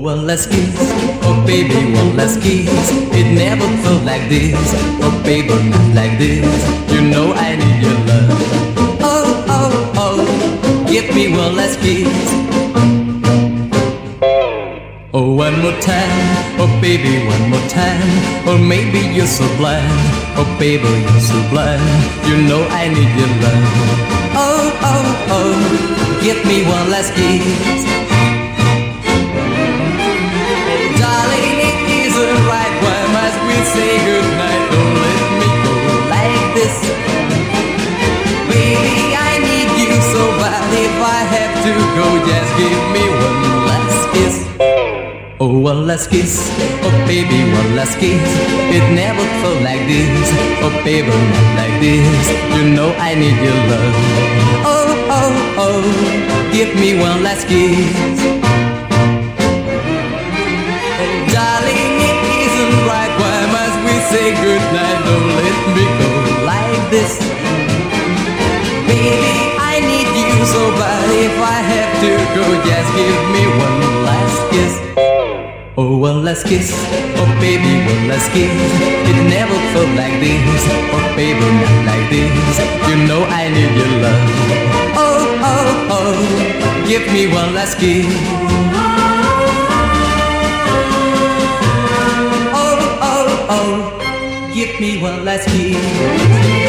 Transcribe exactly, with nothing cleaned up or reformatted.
one last kiss, oh baby, one last kiss. It never felt like this, oh baby, not like this. You know I need your love. Oh, oh, oh, give me one last kiss. Oh, one more time, oh baby, one more time. Or maybe you're so blind, oh baby, you're so blind. You know I need your love. Oh, oh, oh, give me one last kiss. Darling, it isn't right, why must we say goodnight? Don't let me go like this. Baby, I need you so bad. If I have to go, just give me one last kiss. Oh, one last kiss, oh baby, one last kiss. It never felt like this, oh baby, not like this. You know I need your love. Oh, oh, oh, give me one last kiss. Oh, darling, it isn't right, why must we say goodnight? Don't let me go like this. Baby, I need you so bad. If I have to go, just give me one last kiss. Oh, one last kiss, oh baby, one last kiss. It never felt like this, oh baby, not like this. You know I need your love. Oh, oh, oh, give me one last kiss. Oh, oh, oh, give me one last kiss.